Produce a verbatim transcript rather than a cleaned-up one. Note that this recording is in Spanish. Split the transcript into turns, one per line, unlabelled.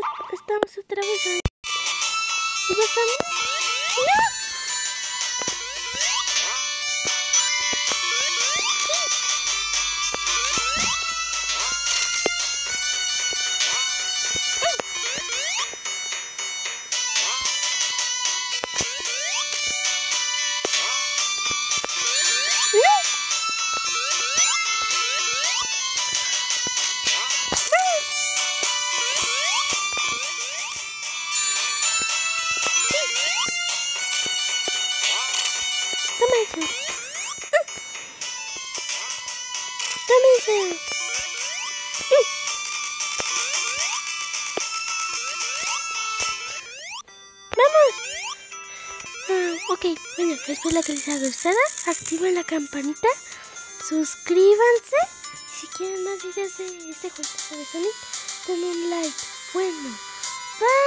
Estamos otra vez ahí. ¿Ya estamos? ¡No! Toma eso. Ah. Toma eso. Mm. ¡Vamos! Ah, ok, bueno, espero que les haya gustado. Activen la campanita. Suscríbanse. Si quieren más videos de este juego de Sonic, denle un like. Bueno, bye.